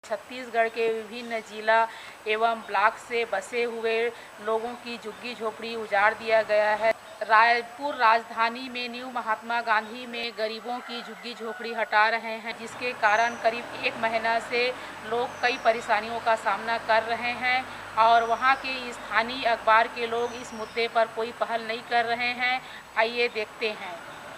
छत्तीसगढ़ के विभिन्न जिला एवं ब्लॉक से बसे हुए लोगों की झुग्गी झोपड़ी उजाड़ दिया गया है। रायपुर राजधानी में न्यू महात्मा गांधी में गरीबों की झुग्गी झोपड़ी हटा रहे हैं, जिसके कारण करीब 1 महीना से लोग कई परेशानियों का सामना कर रहे हैं और वहां के स्थानीय अखबार के लोग इस मुद्दे पर कोई पहल नहीं कर रहे हैं। आइए देखते हैं।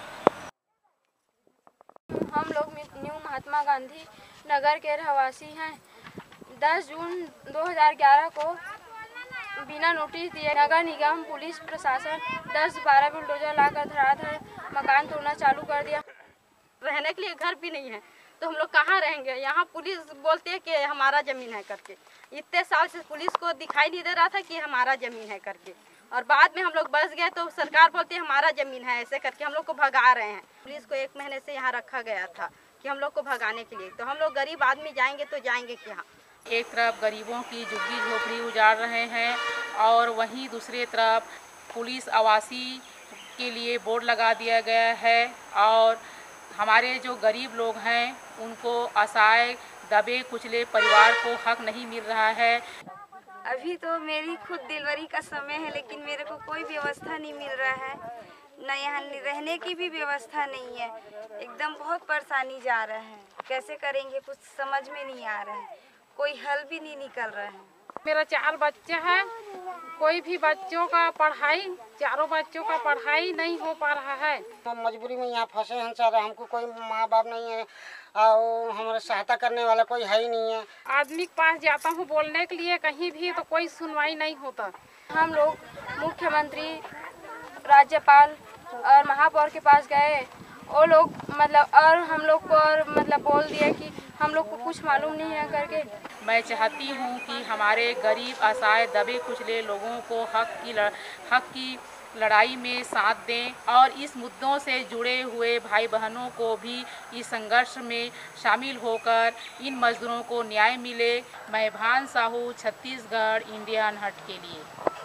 हम लोग न्यू महात्मा गांधी नगर के रहवासी हैं। 10 जून 2011 को बिना नोटिस दिए नगर निगम पुलिस प्रशासन 10-12 बुलडोजर लाकर धड़ाधड़ मकान तोड़ना चालू कर दिया। रहने के लिए घर भी नहीं है तो हम लोग कहाँ रहेंगे। यहाँ पुलिस बोलती है कि हमारा ज़मीन है करके। इतने साल से पुलिस को दिखाई नहीं दे रहा था कि हमारा ज़मीन है करके, और बाद में हम लोग बस गए तो सरकार बोलती है हमारा ज़मीन है, ऐसे करके हम लोग को भगा रहे हैं। पुलिस को 1 महीने से यहाँ रखा गया था कि हम लोग को भगाने के लिए, तो हम लोग गरीब आदमी जाएंगे तो जाएंगे कहाँ। एक तरफ गरीबों की झुग्गी झोपड़ी उजाड़ रहे हैं और वहीं दूसरी तरफ पुलिस आवासीय के लिए बोर्ड लगा दिया गया है और हमारे जो गरीब लोग हैं उनको असहाय दबे कुचले परिवार को हक नहीं मिल रहा है। अभी तो मेरी खुद डिलीवरी का समय है, लेकिन मेरे को कोई व्यवस्था नहीं मिल रहा है, न यहाँ रहने की भी व्यवस्था नहीं है। एकदम बहुत परेशानी जा रहा है, कैसे करेंगे कुछ समझ में नहीं आ रहा है, कोई हल भी नहीं निकल रहा है। मेरा 4 बच्चे हैं, कोई भी बच्चों का पढ़ाई, चारों बच्चों का पढ़ाई नहीं हो पा रहा है। हम मजबूरी में यहाँ फंसे हैं सर। हमको कोई माँ बाप नहीं है और हमारा सहायता करने वाला कोई है ही नहीं है। आदमी के पास जाता हूँ बोलने के लिए कहीं भी तो कोई सुनवाई नहीं होता। हम लोग मुख्यमंत्री, राज्यपाल और महापौर के पास गए, वो लोग और हम लोग को बोल दिया कि हम लोग को कुछ मालूम नहीं है करके। मैं चाहती हूँ कि हमारे गरीब असहाय दबे कुचले लोगों को हक की लड़ाई में साथ दें और इस मुद्दों से जुड़े हुए भाई बहनों को भी इस संघर्ष में शामिल होकर इन मजदूरों को न्याय मिले। मैं भान साहू, छत्तीसगढ़ इंडियन हट के लिए।